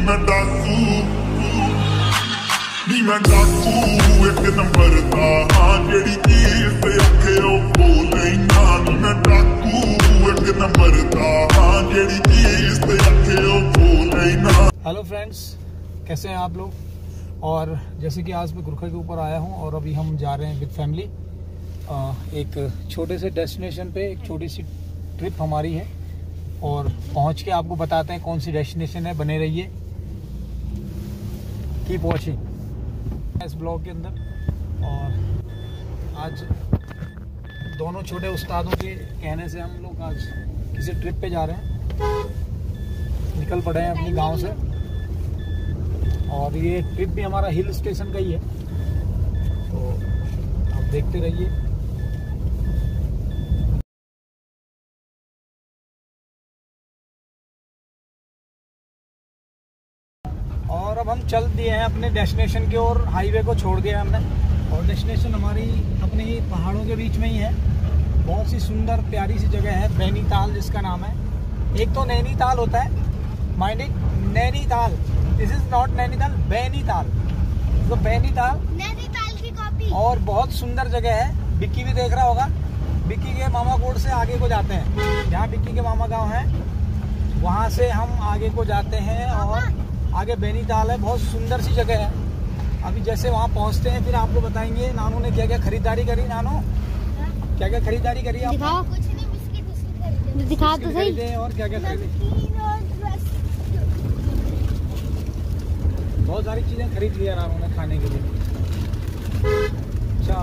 मैं डाकू नी मैं डाकू एक नंबर दा हां जेड़ी चीज ते औखे ओ बोले ना नी मैं डाकू एक नंबर दा हां जेड़ी चीज ते औखे ओ बोले ना। हेलो फ्रेंड्स, कैसे हैं आप लोग? और जैसे कि आज मैं गुरखा के ऊपर आया हूं और अभी हम जा रहे हैं विद फैमिली एक छोटे से डेस्टिनेशन पे। एक छोटी सी ट्रिप हमारी है और पहुंच के आपको बताते हैं कौन सी डेस्टिनेशन है। बने रहिए, कीप वॉचिंग इस ब्लॉग के अंदर। और आज दोनों छोटे उस्तादों के कहने से हम लोग आज किसी ट्रिप पे जा रहे हैं, निकल पड़े हैं अपनी गांव से। और ये ट्रिप भी हमारा हिल स्टेशन का ही है, तो आप देखते रहिए। और अब हम चल दिए हैं अपने डेस्टिनेशन की ओर। हाईवे को छोड़ दिया हमने और डेस्टिनेशन हमारी अपने ही पहाड़ों के बीच में ही है। बहुत सी सुंदर प्यारी सी जगह है, बैनीताल जिसका नाम है। एक तो नैनीताल होता है, mind it, Nainital. This is not Nainital, Bainital. तो बैनीताल की कॉपी। और बहुत सुंदर जगह है। बिक्की भी देख रहा होगा। बिक्की के मामा कोट से आगे को जाते हैं, जहाँ बिक्की के मामा गांव है वहाँ से हम आगे को जाते हैं और आगे बैनीताल है। बहुत सुंदर सी जगह है। अभी जैसे वहाँ पहुँचते हैं फिर आपको बताएंगे नानू ने क्या क्या खरीदारी करी। नानू क्या क्या खरीदारी करी आप? कुछ नहीं, बिस्किट दिखा तो सही। और क्या क्या खरीदे? बहुत सारी चीजें खरीद लिया नानू ने खाने के लिए। अच्छा,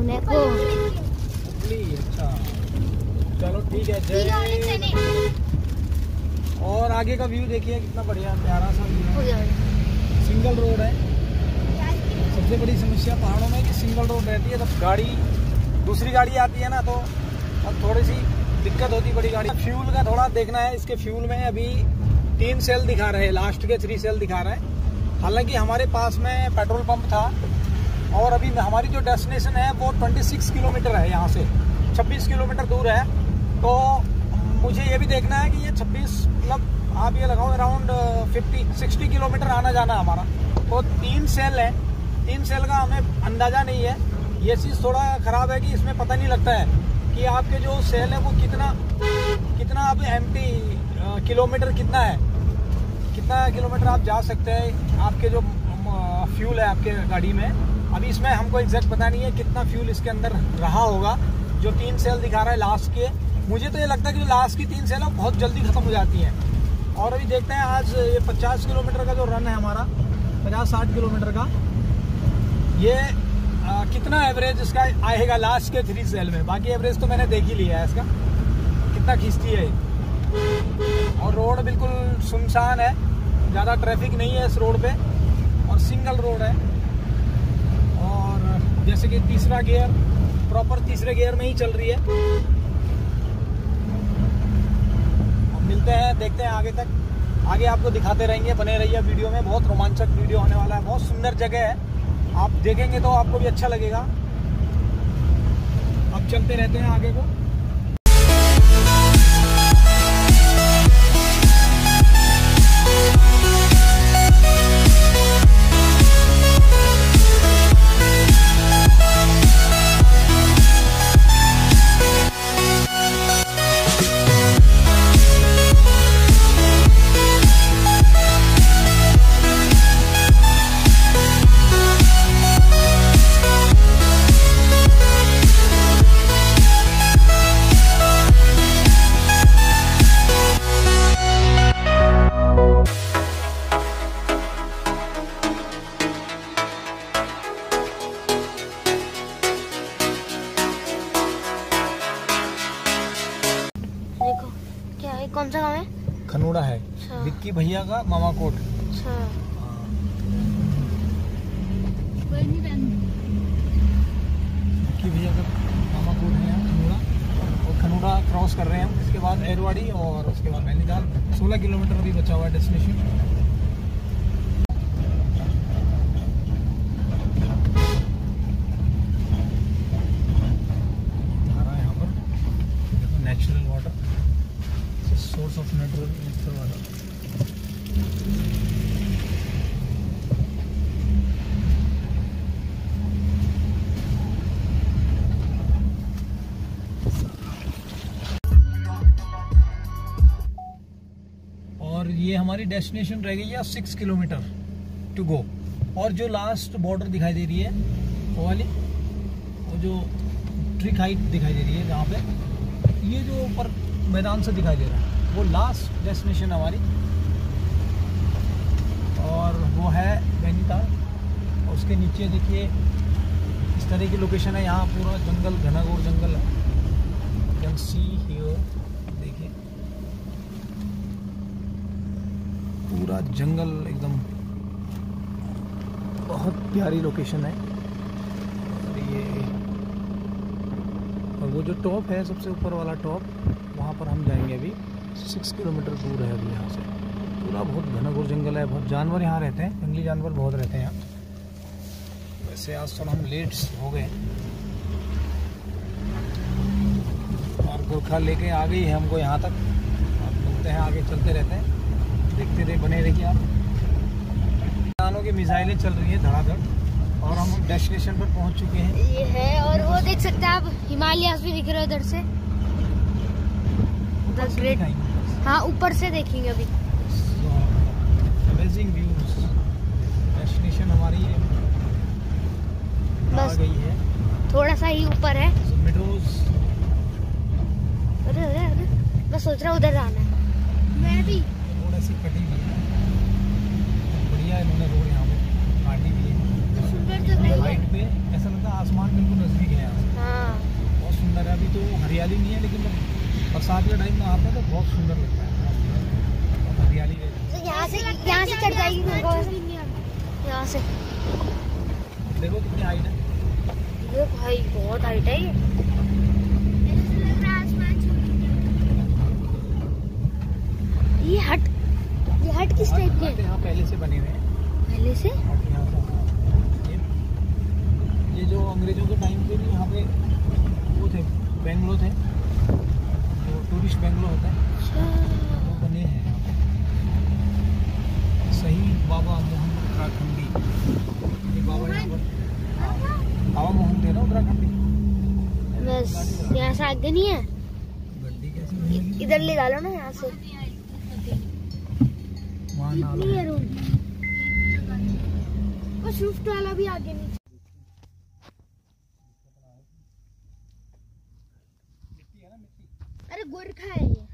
अच्छा, चलो ठीक है। जय। और आगे का व्यू देखिए कितना बढ़िया प्यारा सा व्यू है। सिंगल रोड है। सबसे बड़ी समस्या पहाड़ों में कि सिंगल रोड रहती है, तो गाड़ी दूसरी गाड़ी आती है ना, तो अब थोड़ी सी दिक्कत होती बड़ी गाड़ी। फ्यूल का थोड़ा देखना है। इसके फ्यूल में अभी 3 सेल दिखा रहे हैं, लास्ट के 3 सेल दिखा रहे हैं। हालांकि हमारे पास में पेट्रोल पंप था और अभी हमारी जो डेस्टिनेशन है वो 26 किलोमीटर है, यहाँ से 26 किलोमीटर दूर है। तो मुझे ये भी देखना है कि ये 26 मतलब आप ये लगाओ अराउंड 50-60 किलोमीटर आना जाना हमारा। तो 3 सेल है, 3 सेल का हमें अंदाज़ा नहीं है। ये चीज़ थोड़ा ख़राब है कि इसमें पता नहीं लगता है कि आपके जो सेल है वो कितना आप एम्प्टी किलोमीटर कितना है, कितना किलोमीटर आप जा सकते हैं। आपके जो फ्यूल है आपके गाड़ी में, अभी इसमें हमको एग्जैक्ट पता नहीं है कितना फ्यूल इसके अंदर रहा होगा। जो 3 सेल दिखा रहा है लास्ट के, मुझे तो ये लगता है कि जो लास्ट की 3 सेल है बहुत जल्दी ख़त्म हो जाती हैं। और अभी देखते हैं आज ये 50 किलोमीटर का जो रन है हमारा, 50-60 किलोमीटर का, ये कितना एवरेज इसका आएगा लास्ट के 3 सेल में। बाकी एवरेज तो मैंने देख ही लिया है इसका कितना खींचती है। और रोड बिल्कुल सुनसान है, ज़्यादा ट्रैफिक नहीं है इस रोड पे और सिंगल रोड है। और जैसे कि तीसरा गियर, प्रॉपर तीसरे गियर में ही चल रही है। अब मिलते हैं, देखते हैं आगे तक। आगे आपको दिखाते रहेंगे, बने रहिए वीडियो में। बहुत रोमांचक वीडियो होने वाला है। बहुत सुंदर जगह है, आप देखेंगे तो आपको भी अच्छा लगेगा। अब चलते रहते हैं आगे को। कौन सा गाँव है? खनूड़ा है। विक्की भैया का मामा कोट। अच्छा। विक्की भैया का मामा कोट है यहाँ खनूड़ा। और खनूड़ा क्रॉस कर रहे हैं हम। इसके बाद एरवाड़ी और उसके बाद बैनीताल। 16 किलोमीटर अभी बचा हुआ है destination. Natural water, source of natural water. हमारी डेस्टिनेशन रह गई है 6 किलोमीटर टू गो। और जो लास्ट बॉर्डर दिखाई दे रही है वो वाली, वो जो ट्रिक हाइट दिखाई दे रही है जहाँ पे ये जो ऊपर मैदान से दिखाई दे रहा है वो लास्ट डेस्टिनेशन हमारी, और वो है नैनीताल। और उसके नीचे देखिए इस तरह की लोकेशन है, यहाँ पूरा जंगल, घना घोर जंगल है। यू कैन सी हियर, देखिए पूरा जंगल एकदम, बहुत प्यारी लोकेशन है। और ये, और वो जो टॉप है सबसे ऊपर वाला टॉप, वहाँ पर हम जाएंगे अभी। 6 किलोमीटर दूर है अभी यहाँ से। पूरा बहुत घना घोर जंगल है, बहुत जानवर यहाँ रहते हैं, जंगली जानवर बहुत रहते हैं यहाँ। वैसे आज थोड़ा हम लेट हो गए और गोरखा लेके आ गई है हमको यहाँ तक। आप मिलते हैं, आगे चलते रहते हैं, देखते रहे, बने रहिए आप। इंसानों की मिसाइलें चल रही हैं धड़ाधड़ और हम डेस्टिनेशन पर पहुँच चुके हैं। ये है, और वो देख सकते हैं आप, हिमालयास भी दिख रहे हैं उधर से। हाँ, ऊपर से देखेंगे अभी। Amazing views. डेस्टिनेशन हमारी आ बस गई है, थोड़ा सा ही ऊपर है। मिडोज। अरे अरे अरे, मैं सोच रहा हूँ उधर जाना है। मैं भी। रोड ऐसी कटी हुई है, बढ़िया है इन्होंने रोड यहाँ पे काटी हुई है। सुंदर तो नहीं है। हाइट पे ऐसा लगता है आसमान बिल्कुल नजदीक है यहाँ से। हाँ, बहुत सुंदर है। अभी तो हरियाली नहीं है, लेकिन जब बरसात के टाइम में आता है तो बहुत सुंदर लगता है, बहुत हरियाली है। तो यहाँ से चढ़ जाएगी यहाँ से। देखो कितनी हाइट है। ये भाई बहुत हाइट है ये। ये हट किस टाइप की है? यहाँ पहले से बने हुए हैं, पहले से। और यहाँ से ये जो अंग्रेजों के टाइम पे भी यहाँ पे वो थे, बेंगलो थे, जो टूरिस्ट बेंगलो होता है, वो बने हैं यहाँ पे। सही बाबा मोहन उत्तराखंडी, ये बाबा यहाँ पर बाबा मोहन थे ना उत्तराखंडी। बस यहाँ से आगे नहीं है, गड्डी कैसी मिलेगी? इधर ले डालो ना यहाँ से। वहाँ नाल नहीं है है। रूम, और स्विफ्ट वाला भी आगे नहीं। अरे गोरखा है ये।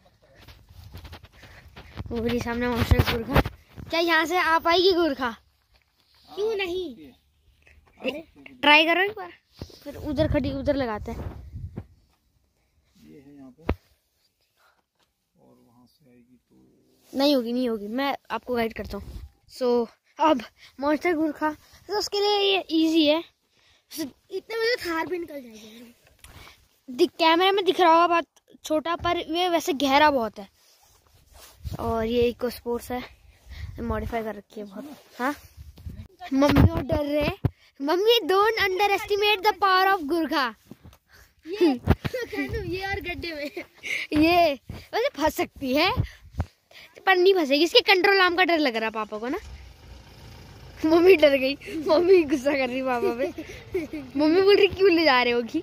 वो भी सामने मॉन्स्टर गोरखा। क्या यहाँ से आ पाएगी गोरखा? क्यों नहीं? ट्राई करो एक बार, फिर उधर खड़ी, उधर लगाते हैं। ये है यहाँ पे, और वहाँ से आएगी तो नहीं होगी, मैं आपको गाइड करता हूँ। सो अब मॉन्स्टर गोरखा, तो उसके लिए ये इजी है। इतने में तो थार भी निकल जाएगी। कैमरे में दिख रहा होगा बात छोटा, पर ये वैसे गहरा बहुत है। और ये इको स्पोर्ट्स है, मॉडिफाई कर रखी है बहुत। हाँ, मम्मी और डर रहे। Mummy, don't underestimate the power of Gorkha. ये और गड्ढे में ये वैसे फंस सकती है, पर नहीं फंसेगी। इसके कंट्रोल आर्म का डर लग रहा पापा को ना। मम्मी डर गई, मम्मी गुस्सा कर रही पापा पे। मम्मी बोल रही क्यों ले जा रहे होगी।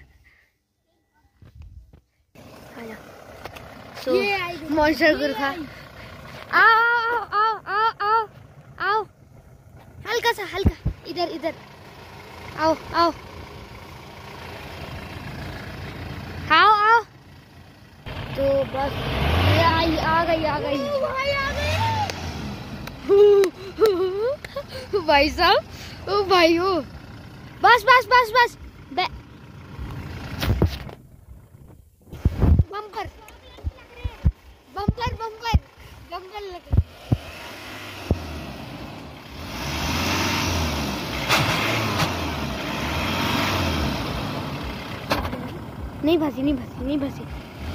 सो मॉन्स्टर गोरखा, आओ आओ आओ आओ आओ, हल्का सा, हल्का, इधर आओ आओ आओ आओ। तो बस ये आ गई भाई साहब, ओ भाई, ओ बस बम्पर लग रहा। नहीं फंसी।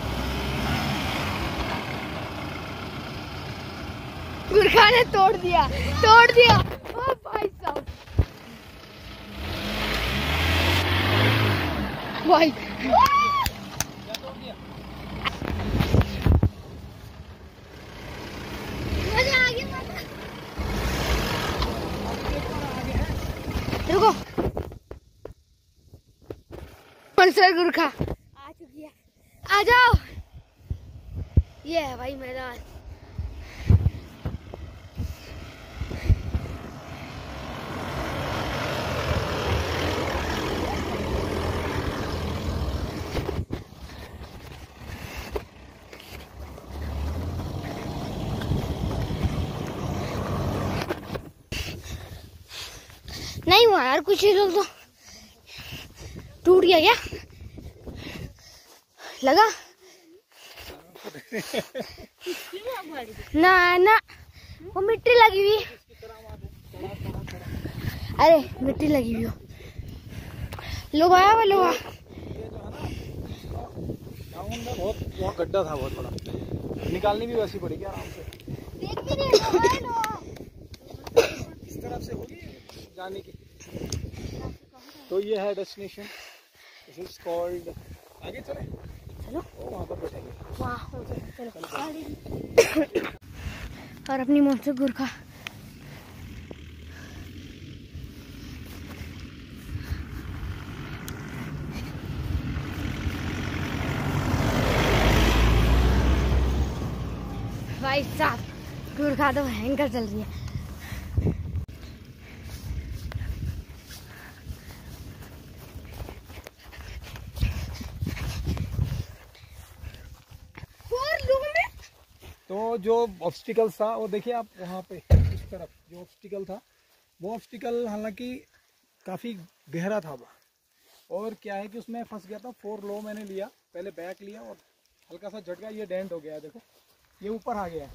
गोरखा ने तोड़ दिया। ओ भाई साहब, भाई रुको। मॉन्स्टर गोरखा आ चुकी है, आ जाओ। ये है भाई मैदान। नहीं हुआ यार, कुछ ही लोग तो टूट गया क्या लगा? ना ना वो मिट्टी लगी हुई, अरे मिट्टी लगी हुई हो, लोग आया वो लोग बहुत गड्ढा था, बहुत बड़ा, निकालनी भी वैसी पड़ेगी आराम से। देख भी नहीं इस तरफ से होगी जाने की। तो ये है डेस्टिनेशन, दिस इज कॉल्ड, आगे चले चलो वहाँ पर बैठेंगे। वाह चलो और अपनी मॉन्स्टर गुरखा भाई साहब, गुरखा तो भयंकर चल रही है। तो जो ऑब्स्टिकल था वो देखिए आप वहाँ पे इस तरफ जो ऑब्स्टिकल था, वो ऑब्स्टिकल हालांकि काफ़ी गहरा था वो, और क्या है कि उसमें फंस गया था। 4 लो मैंने लिया, पहले बैक लिया और हल्का सा झटका, ये डेंट हो गया है, देखो ये ऊपर आ गया है।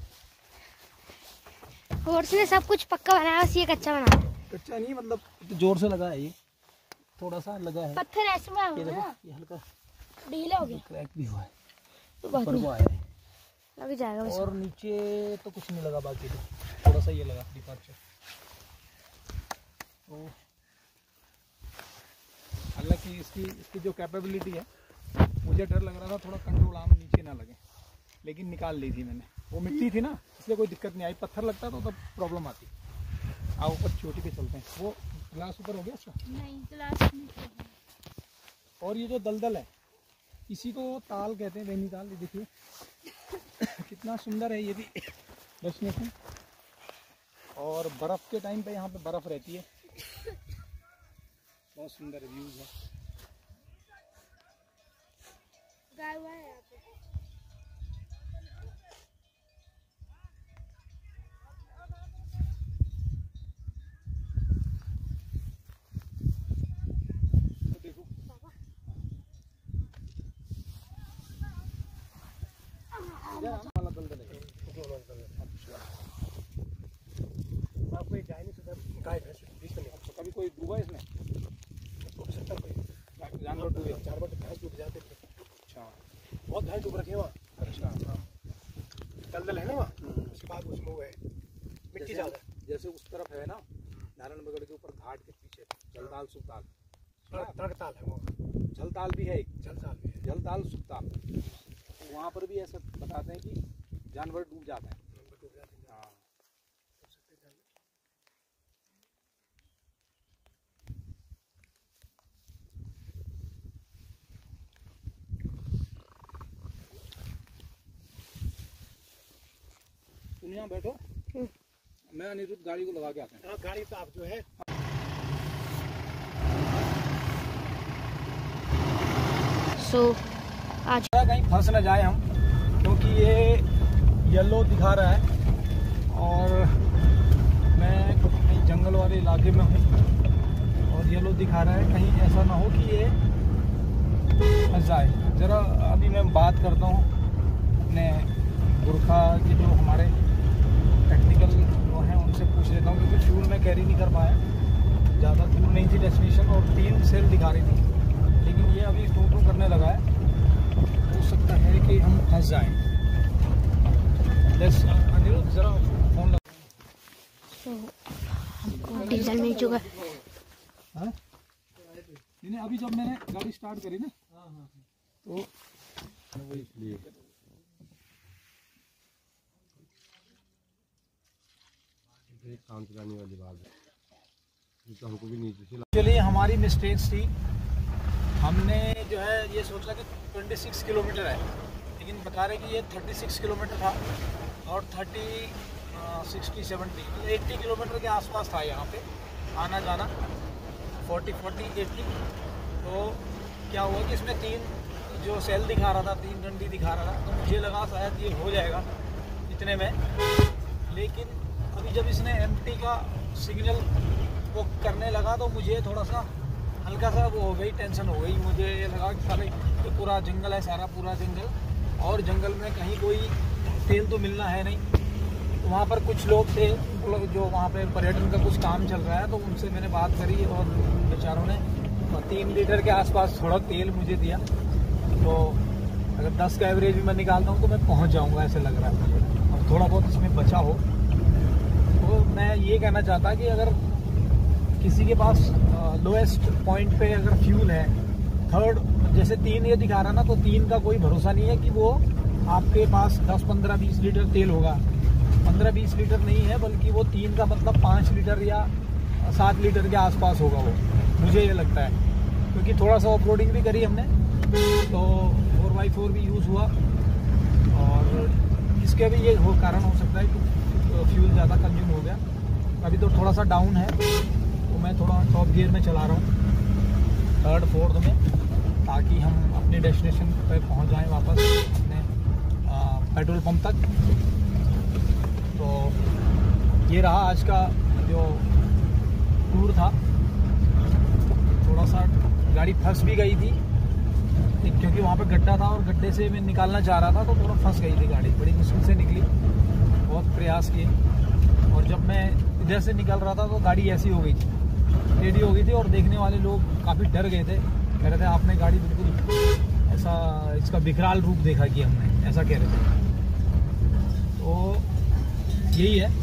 और उसने सब कुछ पक्का बनाया, बस ये कच्चा बना। कच्चा नहीं, मतलब तो जोर से लगा है, ये थोड़ा सा लगा है, पत्थर ऐसे में ये देखो ये हल्का ढीला हो गया, क्रैक भी हुआ है, तो ऊपर वो आया है। लग जाएगा बस। और नीचे तो कुछ नहीं लगा, बाकी तो थोड़ा सा ये लगा डिपार्चर। तो हालांकि इसकी जो कैपेबिलिटी है, मुझे डर लग रहा था थोड़ा कंट्रोल आर्म नीचे ना लगे, लेकिन निकाल ली थी मैंने। वो मिट्टी थी ना, इसलिए कोई दिक्कत नहीं आई। पत्थर लगता तो तब प्रॉब्लम आती। आओ ऊपर चोटी पे चलते हैं। वो ग्लास ऊपर हो गया इसका? नहीं, ग्लास नहीं। और ये जो दलदल है, इसी को ताल कहते हैं, नैनीताल। ये देखिए कितना सुंदर है ये भी डेस्टिनेशन। और बर्फ़ के टाइम पे यहाँ पे बर्फ़ रहती है, बहुत सुंदर व्यूज है। गाय हुआ है यहाँ पे। तो देखो वाला दलदल है। आपको जाए नहीं तो गाय भैंस बीच में। अच्छा, कभी कोई डूबा इसमें? जानवर डूबे? जानवर तो भैंस डूब जाते थे। अच्छा, बहुत भैंस डूब रखे वहाँ। अच्छा। दलदल है ना वहाँ, उसके बाद उसमें वो है मिट्टी ज़्यादा। जैसे उस तरफ है ना, नारायणगढ़ के ऊपर घाट के पीछे जलताल सुखताल, तड़कताल है वो। झलताल भी है एक, जलताल भी है। जलताल सुखताल। तो वहाँ पर भी ऐसा बताते हैं कि जानवर डूब जाते हैं। डूब जाते हैं। हाँ, तुम यहाँ बैठो, मैं अनिरुद्ध गाड़ी को लगा के आता हूँ। हाँ, गाड़ी तो आप जो है आज कहीं फंस न जाए हम, क्योंकि ये येलो दिखा रहा है और मैं कहीं जंगल वाले इलाके में हूँ और येलो दिखा रहा है। कहीं ऐसा ना हो कि ये फंस जाए। ज़रा अभी मैं बात करता हूँ अपने गुरखा के जो हमारे टेक्निकल वो हैं, उनसे पूछ लेता हूँ, क्योंकि फ्यूल मैं कैरी नहीं कर पाया। ज़्यादा दूर नहीं थी डेस्टिनेशन और 3 सेल दिखा रही थी, लेकिन ये अभी टू करने लगा है। हो सकता है कि हम फंस जाएं। अनिरुद्ध जरा फोन लगा। हमको डीजल मिल चुका है। हाँ? नहीं, अभी जब मैंने गाड़ी स्टार्ट करी ना, तो इसलिए काम चलाने वाली बात है, तो हमको भी नीचे से चलिए हमारी मिस्टेक्स थी। हमने जो है ये सोचा कि 26 किलोमीटर है, लेकिन बता रहे कि ये 36 किलोमीटर था और 60, 70, 80 किलोमीटर के आसपास था यहाँ पे आना जाना, 40, 80। तो क्या हुआ कि इसमें 3 जो सेल दिखा रहा था, 3 डंडी दिखा रहा था, तो मुझे लगा शायद ये हो जाएगा इतने में। लेकिन अभी जब इसने एम्प्टी का सिग्नल वो करने लगा तो मुझे थोड़ा सा हल्का सा वो हो गई, टेंशन हो गई। मुझे ये लगा कि सारे ये पूरा जंगल है, सारा पूरा जंगल, और जंगल में कहीं कोई तेल तो मिलना है नहीं। तो वहाँ पर कुछ लोग थे जो वहाँ पे पर्यटन का कुछ काम चल रहा है, तो उनसे मैंने बात करी और बेचारों ने 3 लीटर के आसपास थोड़ा तेल मुझे दिया। तो अगर 10 का एवरेज भी मैं निकालता हूँ तो मैं पहुँच जाऊँगा, ऐसे लग रहा है मुझे, और थोड़ा बहुत इसमें बचा हो। तो मैं ये कहना चाहता कि अगर किसी के पास लोएस्ट पॉइंट पे अगर फ्यूल है, थर्ड जैसे 3 ये दिखा रहा ना, तो 3 का कोई भरोसा नहीं है कि वो आपके पास 10, 15, 20 लीटर तेल होगा। 15-20 लीटर नहीं है, बल्कि वो 3 का मतलब 5 लीटर या 7 लीटर के आसपास होगा वो, मुझे ये लगता है। क्योंकि थोड़ा सा ऑफ रोडिंग भी करी हमने, तो 4x4 भी यूज़ हुआ, और इसके भी ये कारण हो सकता है कि फ्यूल ज़्यादा कंज्यूम हो गया। अभी तो थोड़ा सा डाउन है, तो मैं थोड़ा टॉप गियर में चला रहा हूँ, 3rd 4th में, ताकि हम अपने डेस्टिनेशन पर पहुँच जाएँ वापस अपने पेट्रोल पंप तक। तो ये रहा आज का जो टूर था। थोड़ा सा गाड़ी फंस भी गई थी, क्योंकि वहाँ पे गड्ढा था और गड्ढे से मैं निकालना चाह रहा था, तो थोड़ा फंस गई थी गाड़ी, बड़ी मुश्किल से निकली, बहुत प्रयास किए। और जब मैं इधर से निकल रहा था तो गाड़ी ऐसी हो गई थी, टेढ़ी हो गई थी, और देखने वाले लोग काफ़ी डर गए थे, कह रहे थे आपने गाड़ी बिल्कुल ऐसा, इसका विकराल रूप देखा कि हमने, ऐसा कह रहे थे। तो यही है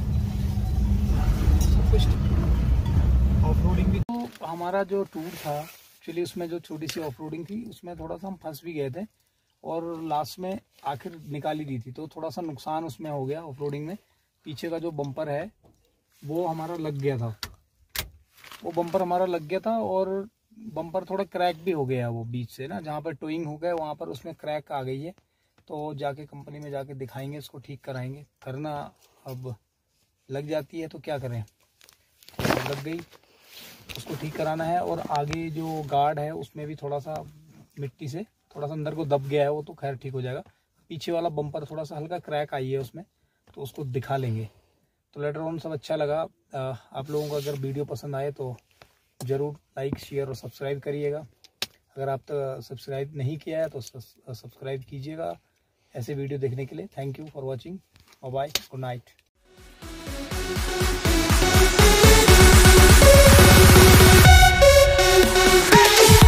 सब कुछ। ऑफ रोडिंग भी, तो हमारा जो टूर था एक्चुअली, उसमें जो छोटी सी ऑफ रोडिंग थी, उसमें थोड़ा सा हम फंस भी गए थे, और लास्ट में आखिर निकाली दी थी, तो थोड़ा सा नुकसान उसमें हो गया ऑफ रोडिंग में। पीछे का जो बम्पर है वो हमारा लग गया था, वो बम्पर हमारा लग गया था, और बम्पर थोड़ा क्रैक भी हो गया वो बीच से ना, जहाँ पर टोइंग हो गया वहाँ पर उसमें क्रैक आ गई है। तो जाके कंपनी में जाके दिखाएंगे, इसको ठीक कराएंगे। करना अब लग जाती है तो क्या करें, तो लग गई, उसको ठीक कराना है। और आगे जो गार्ड है उसमें भी थोड़ा सा मिट्टी से थोड़ा सा अंदर को दब गया है, वो तो खैर ठीक हो जाएगा। पीछे वाला बम्पर थोड़ा सा हल्का क्रैक आई है उसमें, तो उसको दिखा लेंगे। तो लेटर ऑन सब अच्छा लगा। आप लोगों को अगर वीडियो पसंद आए तो ज़रूर लाइक, शेयर और सब्सक्राइब करिएगा। अगर आप तो सब्सक्राइब नहीं किया है तो सब्सक्राइब कीजिएगा ऐसे वीडियो देखने के लिए। Thank you for watching, bye, good night.